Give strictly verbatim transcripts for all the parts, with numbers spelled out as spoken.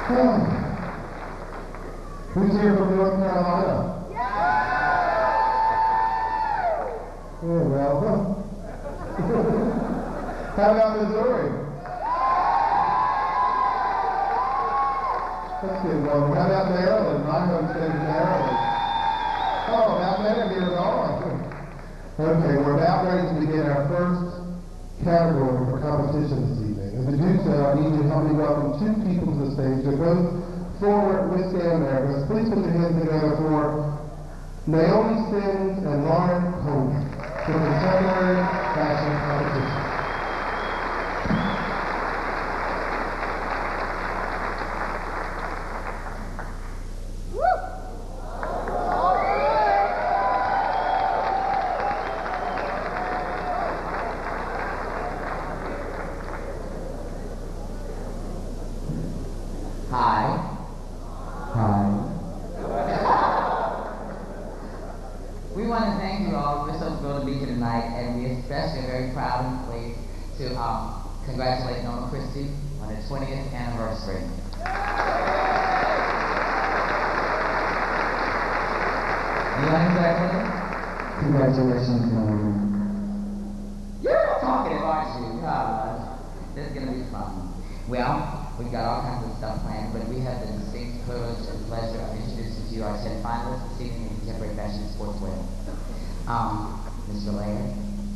Oh. Who's here from North Carolina? Yeah, well, how about Missouri? That's good one. How about Maryland? My home state is Maryland. Oh, about there, you're gone. Okay, we're about ready to begin our first category for competition this evening. And to do so, I need you to help me welcome two people to the stage. They're both former Miss Americas. Please put your hands together for Naomi Sins and Lauren Coleman for the contemporary fashion competition. Congratulations, Naomi. You're talking, aren't you? God, this is going to be fun. Well, we've got all kinds of stuff planned, but we have the distinct privilege and pleasure of introducing to you our ten finalists this evening in Contemporary Fashion and Sportswear. Um, Mister Laird.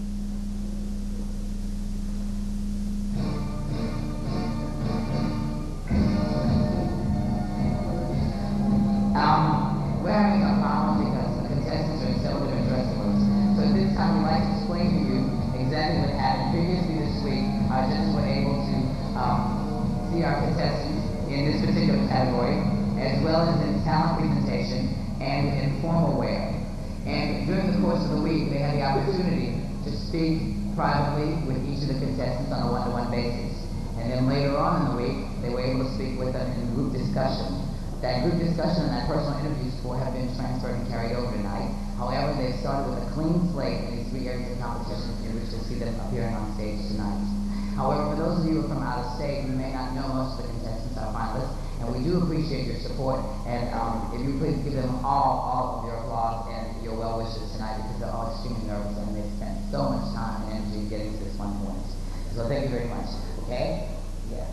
Um, we're having a problem because the contestants are in several different dressing rooms. So at this time, we'd like to explain to you exactly what happened. Previously this week, our judges were able to um, see our contestants in this particular category, as well as in talent presentation and in formal wear. And during the course of the week, they had the opportunity to speak privately with each of the contestants on a one-to-one basis. And then later on in the week, they were able to speak with them in group discussion. That group discussion and that personal interview score have been transferred and carried over tonight. However, they started with a clean slate in these three areas of competition in which you'll see them appearing on stage tonight. However, for those of you who are from out of state, you may not know most of the contestants, our finalists, and we do appreciate your support. And um, if you please give them all, all of your applause and your well wishes tonight, because they're all extremely nervous and they spent so much time and energy getting to this one point. So thank you very much. Okay? Yeah.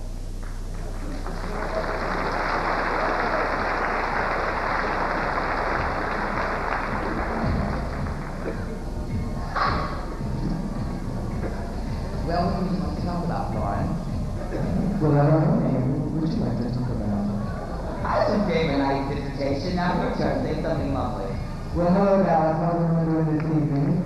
Well, what would you like to talk about, Lauren? Well, I don't know. What would you like to talk about? I just gave a nice dissertation. Now your turn. Say something lovely. Well, hello, guys. How's everyone doing this evening?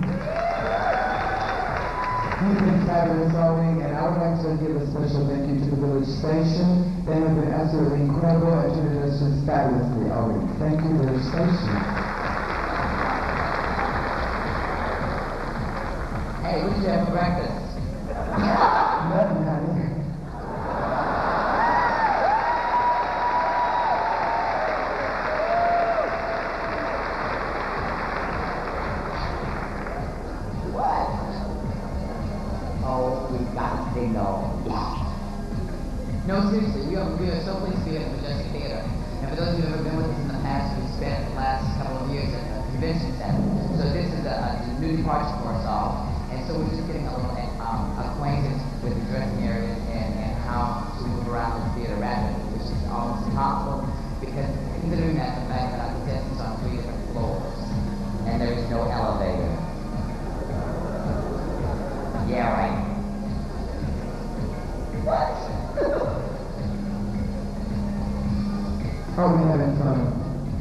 You've been fabulous all week, and I would like to give a special thank you to the Village Station. They have been absolutely incredible and treated us just fabulously all week. Thank you, Village Station. Hey, what did you have for breakfast? Nothing, honey. What? Oh, we got to know. No, seriously, we are, we are so pleased to be here at the Majestic Theater. And for those of you who have been with us in the past, we've spent the last couple of years at the convention center. So this is a, a new departure for us all. And so we're just getting a little um, acquainted with the dressing areas and, and how to move around the theater rapidly, which is almost impossible because considering that the fact that our contestants are on three different floors and there is no elevator. Yeah, right. What? Oh, we having fun.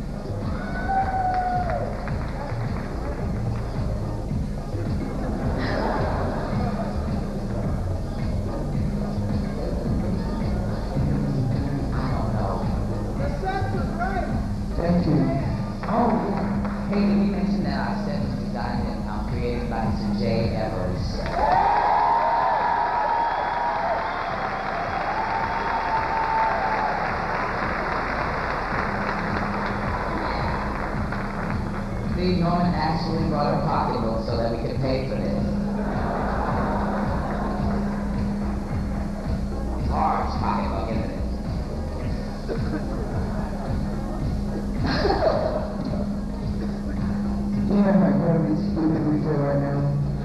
Thank you. Oh, hey, did we mention that our set was designed and um, created by Mister Jay Evers? See, Norman actually brought a pocketbook so that we could pay for this. Large pocketbook, isn't it? You know how incredibly stupid we feel right now?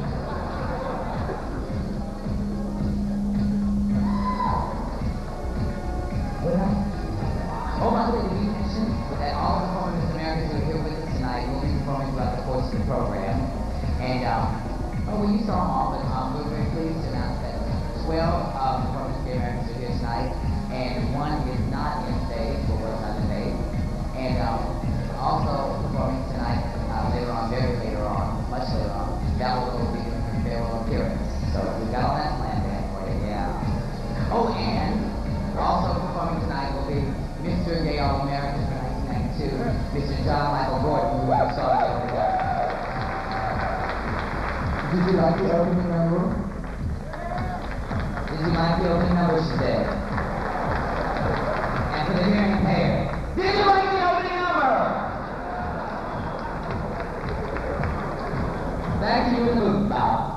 Oh, by the way, did you mention that all of the performers in America who are here with us tonight will be performing throughout the course of the program? And, um, oh, well, you saw them all, but um, we're very pleased to announce that twelve um, performers of the Americans are here tonight, and one is not in stage, but was not in stage. And um, also performing tonight, uh, later on, very later on, much later on, that will be a farewell appearance. So we've got all that planned there for you, yeah. Oh, and also performing tonight will be Mister Gay All-American for nineteen ninety-two, Mister John Michael Gordon, who you saw the other day. Did you like the opening number? Did you like the opening number, she said? And for the hearing impaired, did you like the opening number? Back to you in the booth, Bob.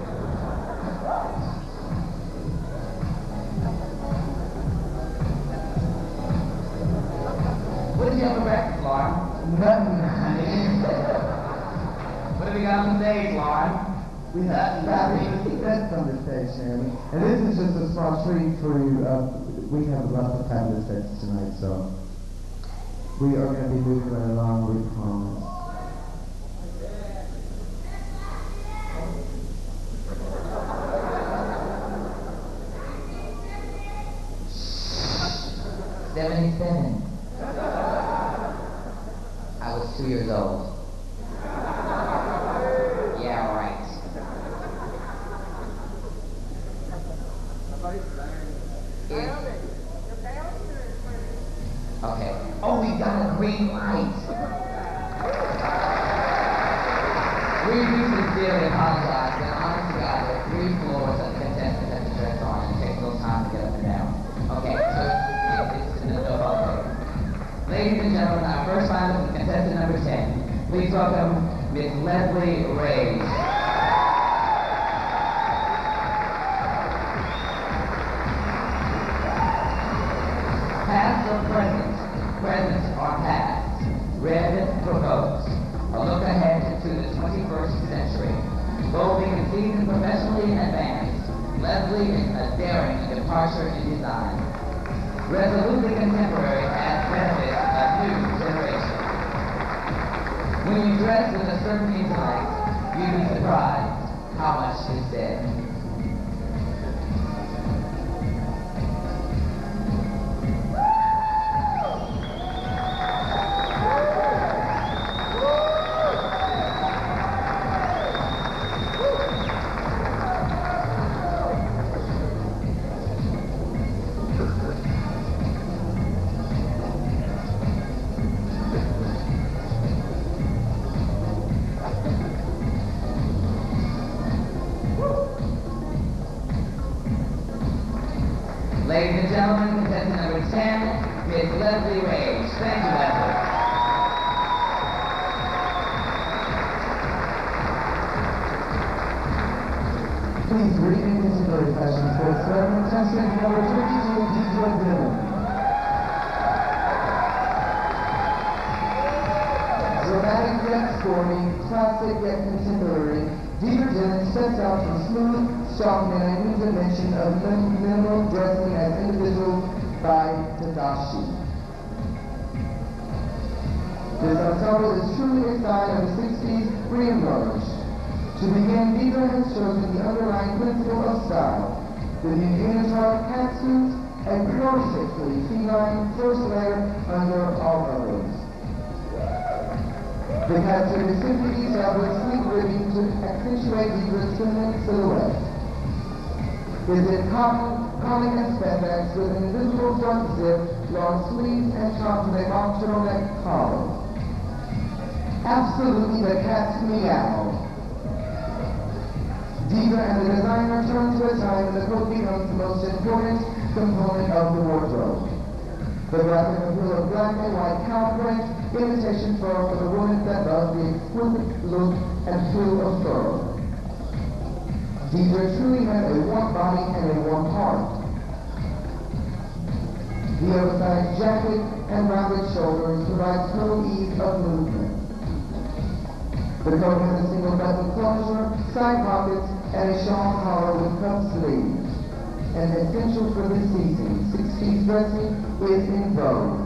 What did you have for breakfast, Lauren? Nothing, honey. What have we got on the stage, Lauren? We have fabulous events on the stage, Jeremy. And this is just a small treat for you. Uh, we have lots of fabulous events tonight, so we are going to be moving right along with performance. seventy-seven. I was two years old. Yeah, right. If, okay. Oh, we got a green light. We do sincerely apologize, but honest to God, there are three floors that the contestants have to dress on, and it takes a little time to get up and down. Okay, so it's in the middle of okay. Ladies and gentlemen, our first finalist is contestant number ten. Please welcome Miss Leslie Ray. Past or present, present or past, red proposed. A look ahead to the twenty-first century. Boldly conceived and professionally advanced, Leslie is a daring departure in design. Resolutely contemporary as benefits a new generation. When you dress with a certain intellect, you'd be surprised how much is said. Ladies and gentlemen, contestant number ten, Miss Leslie Rage. Thank you, Leslie. Please read in contemporary fashion for certain contestant number twenty-two, D J Dillon. Dramatic yet stormy, classic yet contemporary, Deeper Dillon steps out from smooth, sharp and a new dimension of minimal dressing as individual by Tadashi. This ensemble is truly a sign of the sixties re-emerge. To begin, Deeper has chosen the underlying principle of style, the new unitard catsuit and perfectly feline first layer under all others. The catsuit is simply detailed with sleek ribbing to accentuate Deeper's swimming silhouette. Is it cotton, comic and spandex with an invisible front zip, long sleeves, and topped with a mock turtleneck collar? Absolutely the cat's meow. Deeper and the designer turn to a time when the coat becomes the most important component of the wardrobe. The graphic appeal of black and white cow print, imitation fur for the woman that loves the exquisite look and feel of fur. Deeper truly has a warm body and a warm heart. The oversized jacket and rounded shoulders provide total ease of movement. The coat has a single button closure, side pockets, and a shawl collar with cuff sleeves. An essential for this season, six-piece dressing is in vogue.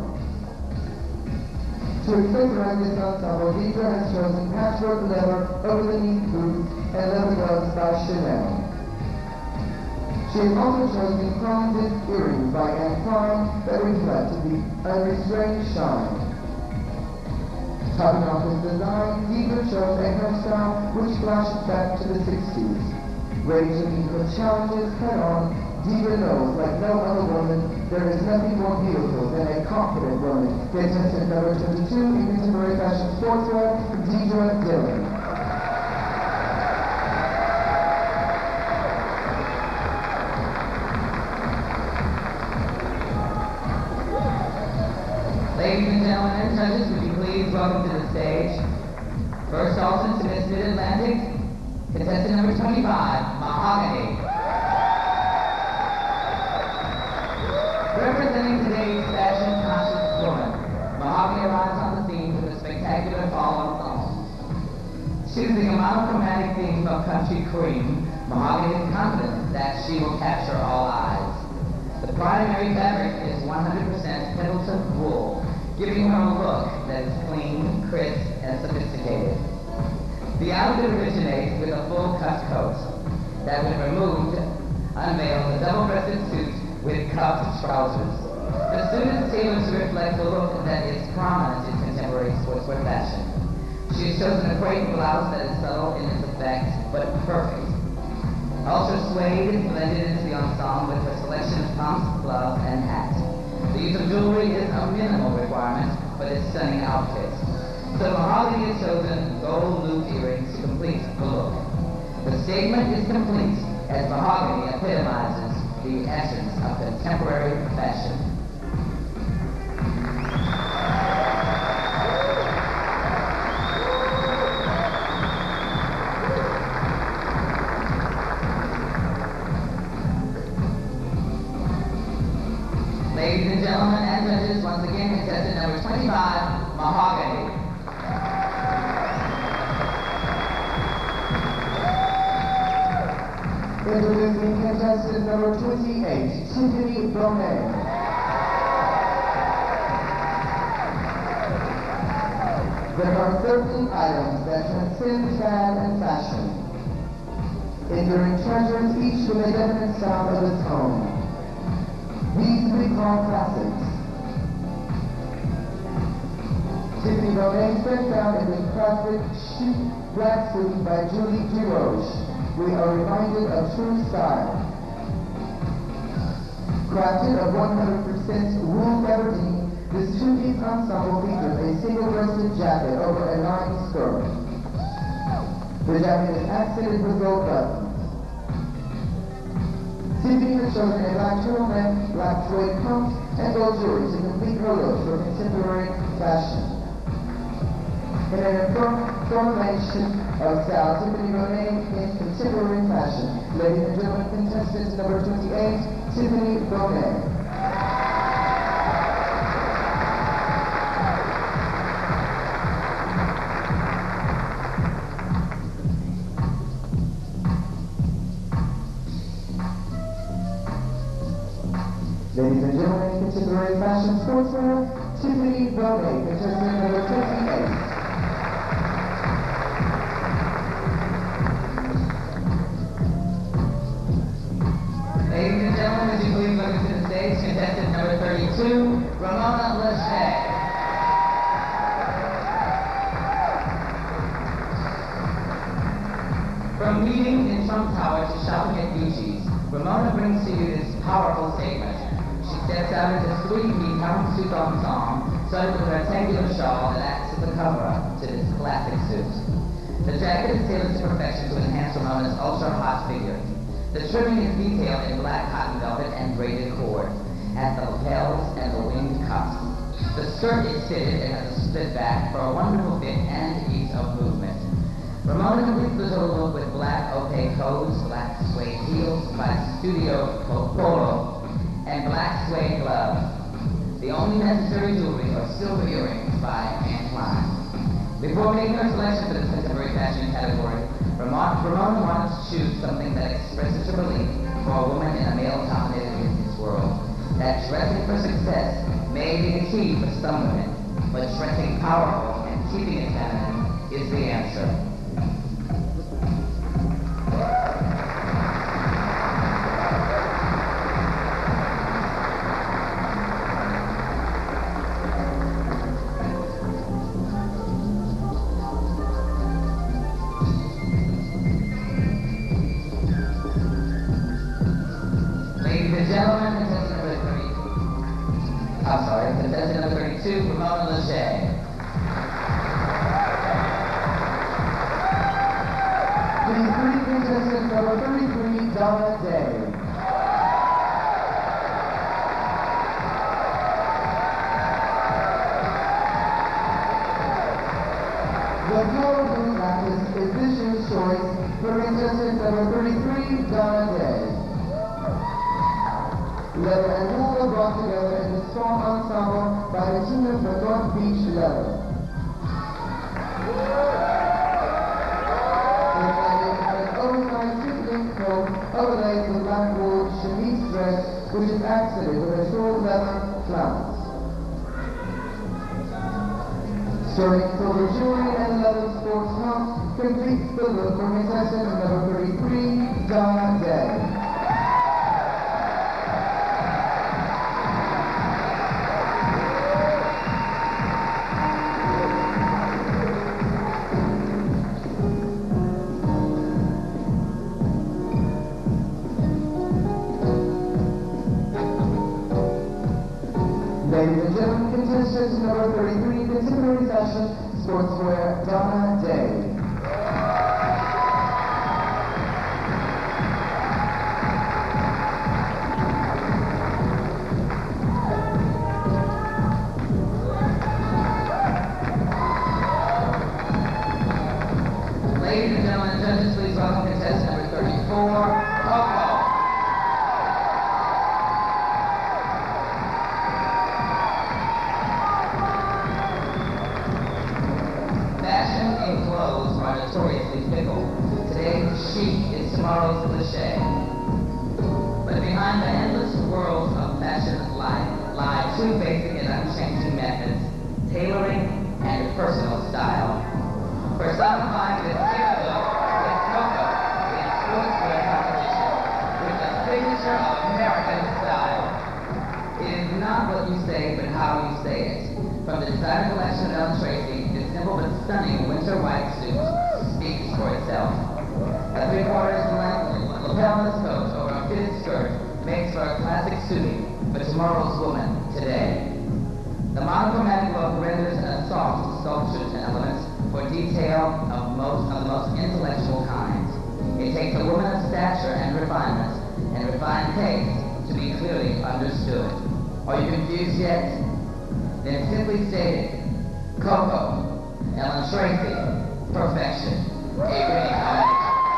To accessorize this ensemble, Deidre has chosen patchwork leather over-the-knee boots and leather gloves by Chanel. She has also chosen chrome disc earrings by Anne Klein that reflect the unrestrained shine. Topping off this design, Deidre chose a hairstyle which flashes back to the sixties. Ready to meet her challenges head-on, Deidre knows, like no other woman, there is nothing more beautiful than a confident woman. Contestant number twenty-two in contemporary fashion sportswear, Deidre Dillon. Ladies and gentlemen and judges, would you please welcome to the stage first alternate to Miss Mid-Atlantic, contestant number twenty-five, Mahogany. Representing today's fashion-conscious woman, Mahogany arrives on the scene with a spectacular fall ensemble. Choosing a monochromatic theme of country cream, Mahogany is confident that she will capture all eyes. The primary fabric is one hundred percent Pendleton wool, giving her a look that is clean, crisp, and sophisticated. The outfit originates with a full cut coat that, when removed, unveils a double-breasted suit with cuffed trousers. The suit is tailored to reflect the look that is prominent in contemporary sportswear fashion. She has chosen a crepe blouse that is subtle in its effect, but perfect. Ultra suede is blended into the ensemble with her selection of pumps, gloves, and hat. The use of jewelry is a minimal requirement for this stunning outfit. So Mahogany has chosen gold loop earrings to complete the look. The statement is complete as Mahogany epitomizes the essence of contemporary fashion. Ladies and gentlemen and judges, once again, contestant number twenty-five, Mahogany. Introducing contestant number twenty-eight, Tiffany Bonet. There are thirteen items that transcend fad and fashion, enduring treasures, each with a definite style of its own. These we call classics. Tiffany Bonet steps out in this classic chic black suit by Julie Giroche. We are reminded of true style. Crafted of one hundred percent wool gabardine, this two-piece ensemble features a single-breasted jacket over a lined skirt. The jacket is accented with gold buttons. Tiffany has chosen a black turtleneck, black suede pumps, and gold jewelry to complete her look for contemporary fashion. In an formulation of style, Tiffany Bonet in contemporary fashion. Ladies and gentlemen, contestant number twenty-eight, Tiffany Bonet. Ladies and gentlemen, contemporary fashion sportswear, Tiffany Bonet, contestant number twenty-eight. Ladies and gentlemen, would you please welcome to the stage contestant number thirty-two, Ramona Lachey. From meeting in Trump Tower to shopping at Gucci's, Ramona brings to you this powerful statement. She steps out into three-piece houndstooth ensemble, studded with a rectangular shawl that acts as a cover-up to this classic suit. The jacket is tailored to perfection to enhance Ramona's ultra-hot figure. The trimming is detailed in black cotton velvet and braided cord at the lapels and the winged cuffs. The skirt is fitted and has a split back for a wonderful fit and ease of movement. Ramona completes the total look with black opaque hose, black suede heels by Studio Polo, and black suede gloves. Only Necessary Jewelry or Silver Earrings by Anne Klein. Before making her selection for this contemporary fashion category, Ramona, Ramona wanted to choose something that expresses her belief for a woman in a male-dominated business world. That dressing for success may be the key for some women, but dressing powerful and keeping it feminine is the answer. Ladies and gentlemen, contestant number thirty. I'm sorry, contestant number thirty-two, Ramona Lachey. Please greet contestant number thirty-three, Donna Day. The color blue necklace is this year's choice for contestant number thirty-three, Donna Day. Leather and wool are brought together in a strong ensemble by the team of North Beach Leather. Overlaid with black wool chemise dress, which is accented with a short leather flounce. Sterling silver jewelry and leather sports pumps completes the look for contestant number thirty-three, Donna Day. Ladies and gentlemen, contestant number thirty-three, contemporary fashion sportswear, Donna Day. Ladies and gentlemen, judges, please welcome contestant number thirty-four, Coco. Fashion and clothes are notoriously fickle. Today's chic is tomorrow's cliché. But behind the endless worlds of fashion life lie two basic and unchanging methods: tailoring and personal style. For some find this gift look is Coco in sportswear competition with the signature of American style. It is not what you say, but how you say it. From the designer collection of Ellen Tracy, this simple but stunning winter white suit speaks for itself. A three-quarters length lapelless coat over a fitted skirt makes for a classic suiting for tomorrow's woman today. The monochromatic look renders an assault sculpture to elements for detail of most of the most intellectual kind. It takes a woman of stature and refinement and refined taste to be clearly understood. Are you confused yet? Then simply state it. Coco, Ellen Tracy, perfection. A winning combination.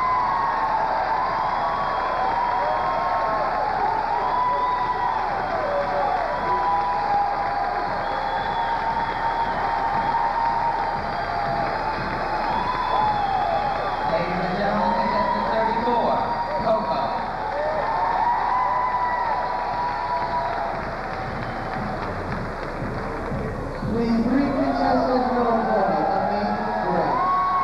Ladies and gentlemen, contestant thirty-four, Coco. Please greet contestant number forty, Amazing Grace.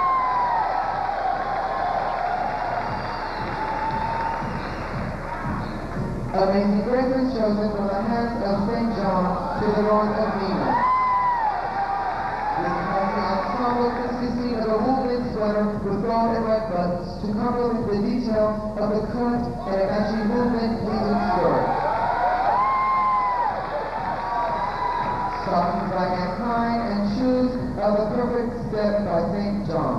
Amazing Grace is chosen from the hands of Saint John to the north of Nemo. This classy ensemble consisting of a woven sweater with gold and red buttons to complement the detail of the cut and a matching movement pleated skirt. Stockings by Anne Klein and shoes are the perfect step by Saint John.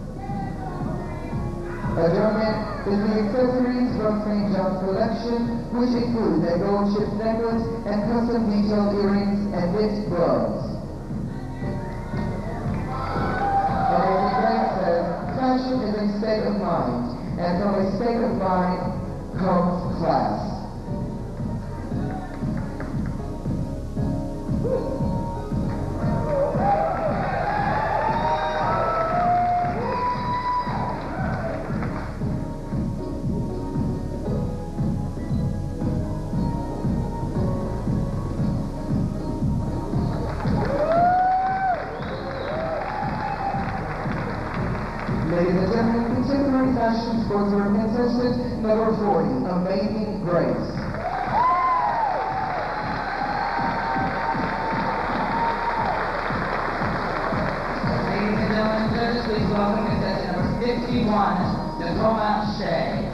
Adornment is the accessories from Saint John's collection, which include a gold chip necklace and custom detailed earrings and knit gloves. Amazing Grace says, fashion is a state of mind, and from a state of mind comes class. towards her contestant number forty, Amazing Grace. Ladies and gentlemen, judges, please welcome contestant number fifty-one, Tacoma Shea.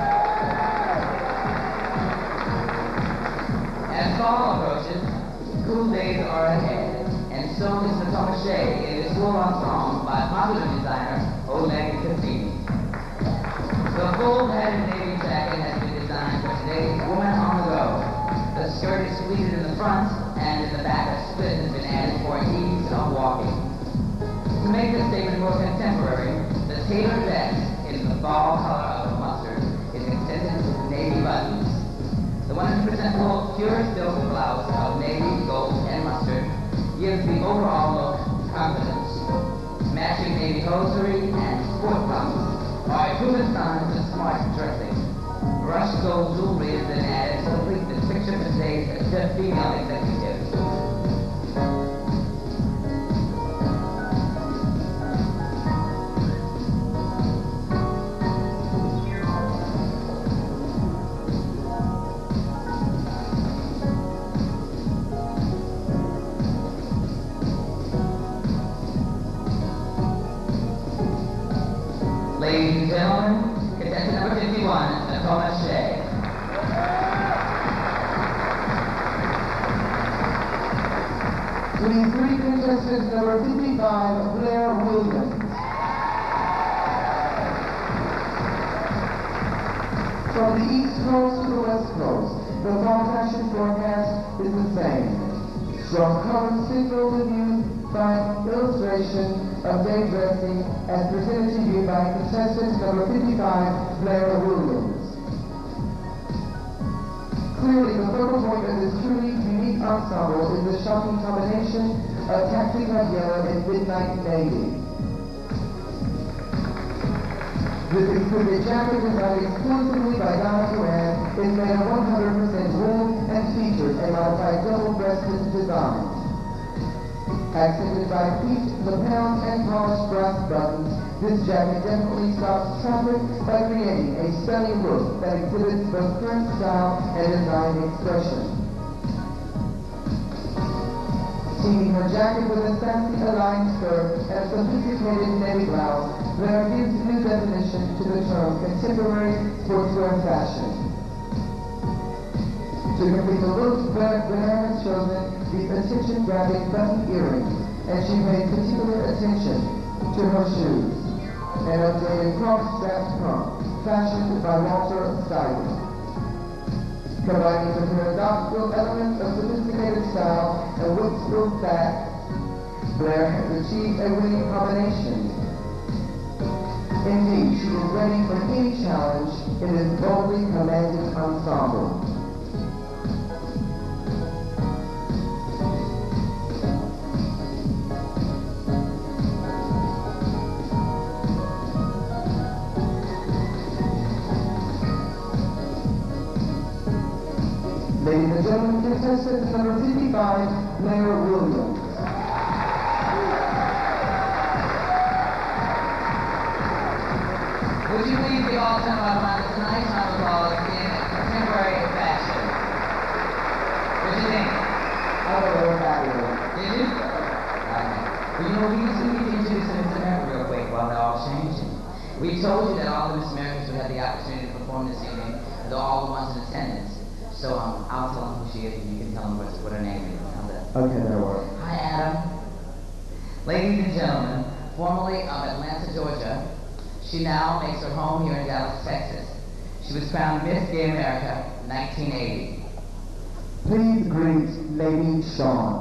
As fall approaches, cool days are ahead, and so is Tacoma Shea in this full ensemble by popular designer Oleg Cassini. The full-headed navy jacket has been designed for today's woman on the go. The skirt is pleated in the front, and in the back a split has been added for ease of walking. To make this statement more contemporary, the tailored vest in the fall color of the mustard is extended with navy buttons. The one hundred percent full pure silk blouse of navy, gold, and mustard gives the overall look confidence. Matching navy hosiery and sport pumps are a proven sign of smart dressing. Brushed gold jewelry is then added to complete this picture for today's female executives. Ladies and gentlemen, contestant number fifty-one, Tacoma Shea. twenty-three contestant number fifty-five, Blair Williams. From the East Coast to the West Coast, the fall fashion forecast is the same. Strong colors signal the youth, fine illustration of day dressing as presented to you by contestant number fifty-five, Blair Williams. Clearly, the focal point of this truly unique ensemble is the shocking combination of taxi red yellow and midnight navy. This exquisite jacket, designed exclusively by Donna Karan, is made of one hundred percent wool and features a modified double-breasted design. Accented by peaked lapels and polished brass buttons, this jacket definitely stops traffic by creating a stunning look that exhibits both current style and design expression. Teaming her jacket with a sassy aligned skirt and a sophisticated navy blouse, Blair gives new definition to the term contemporary sportswear fashion. To complete the look, Blair has chosen these attention-grabbing button earrings, and she paid particular attention to her shoes. An updated cross-strapped pump, fashioned by Walter Styling. Combining the paradoxical elements of sophisticated style and Woodsville fact, Blair has achieved a winning combination. Indeed, she is ready for any challenge in this boldly commanding ensemble. Ladies and gentlemen, contestant number fifty-five, Blair Williams. Would you please give all ten of us tonight's round of applause in contemporary fashion? What do you think? I don't know what that is. Did you? Okay. Well, you know, we used to get into this Miss America real quick while they're all changing. We told you that all the Miss Americans would have the opportunity to perform this evening, and they're all the ones in attendance. So um, I'll tell them who she is, and you can tell them what, what her name is. How's that? Okay, that'll work. Hi, Adam. Ladies and gentlemen, formerly of Atlanta, Georgia, she now makes her home here in Dallas, Texas. She was crowned Miss Gay America nineteen eighty. Please greet Lady Shawn.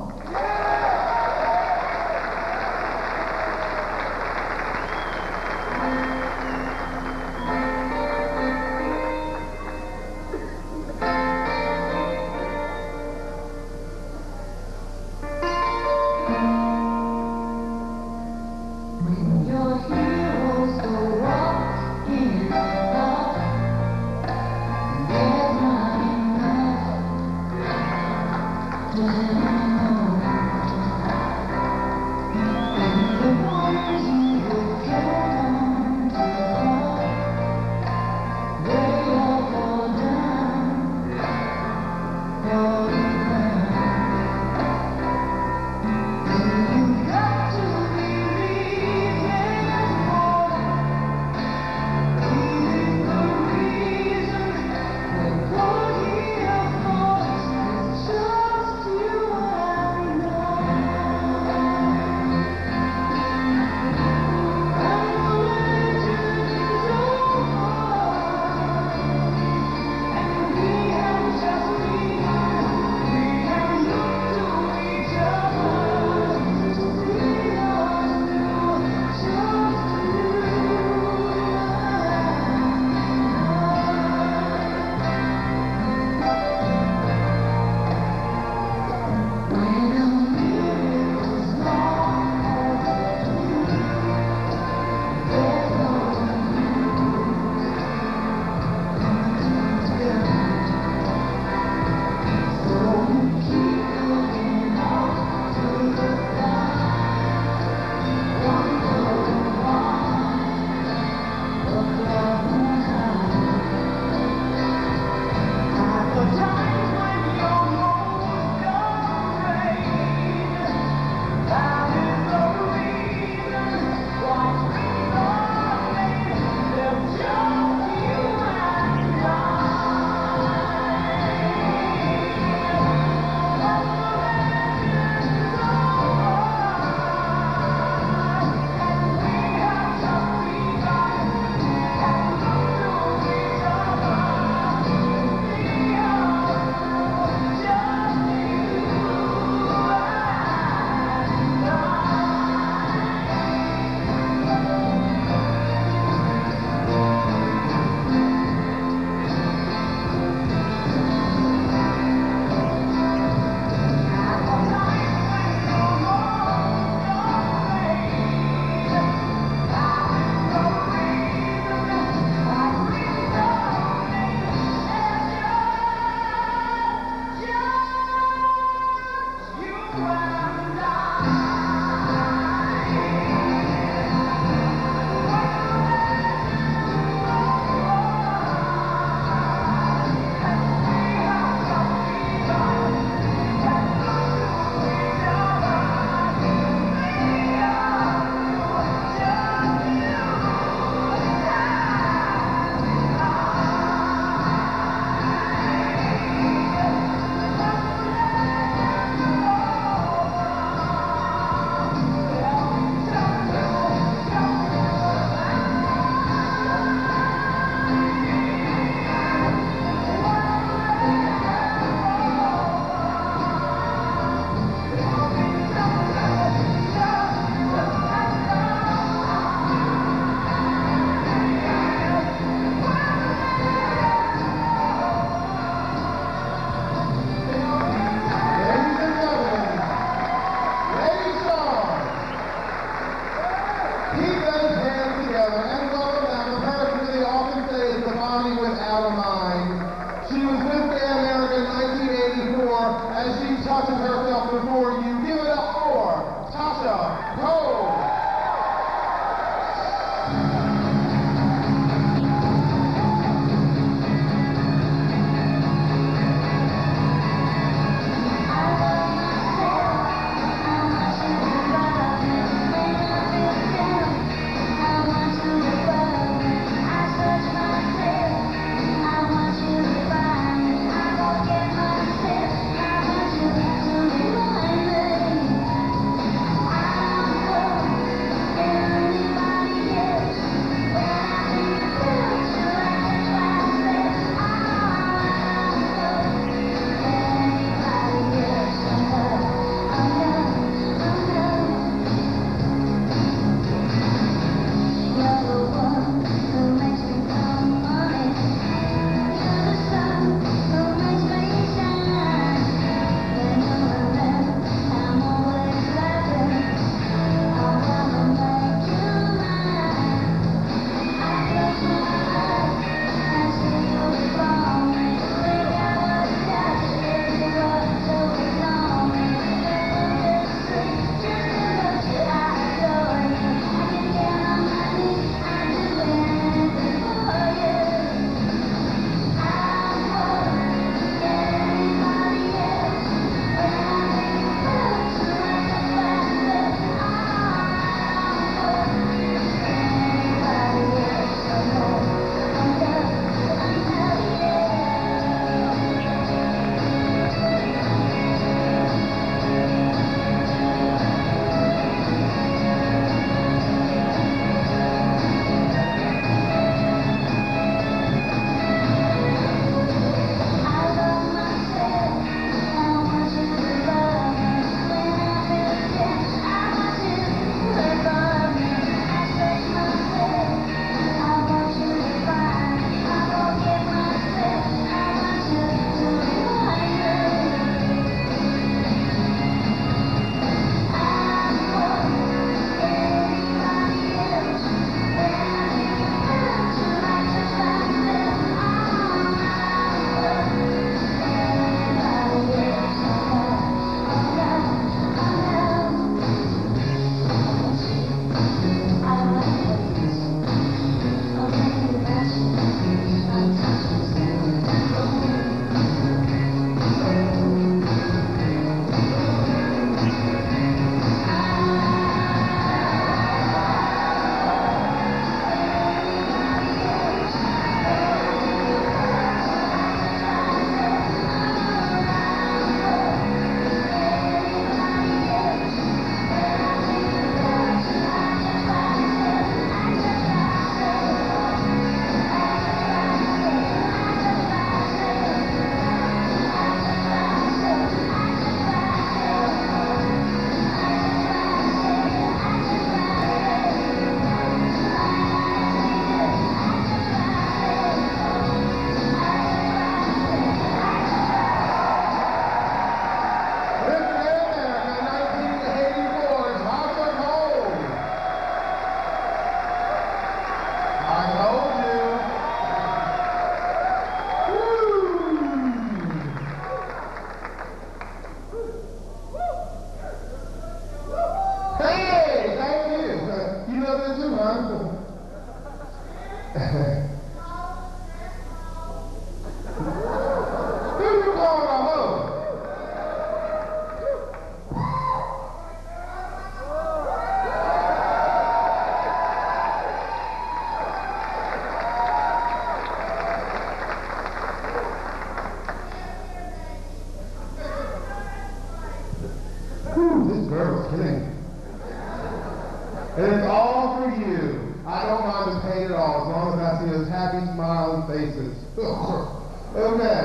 Ooh, this girl's killing me. And it's all for you. I don't mind the pain at all, as long as I see those happy, smiling faces. Okay.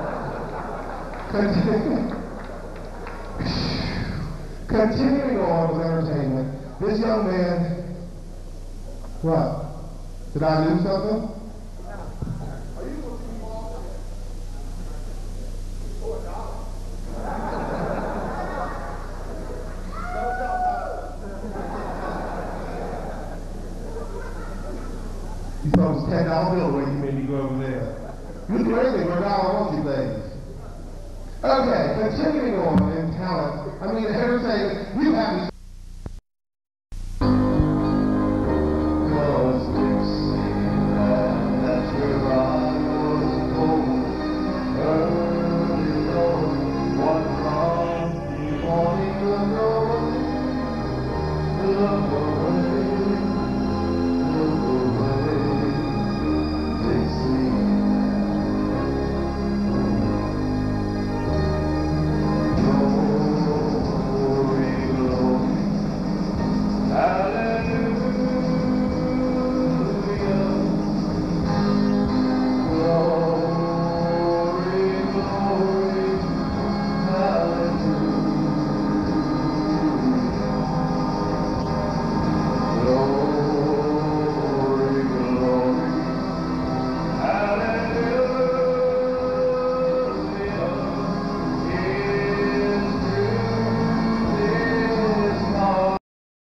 Continue. Continuing on with entertainment, this young man, what? Did I do something? You thought it was ten dollar bill where you made me go over there. You do anything for a dollar, won't you, ladies? Okay, continuing on in talent. I mean, entertainment, you have me.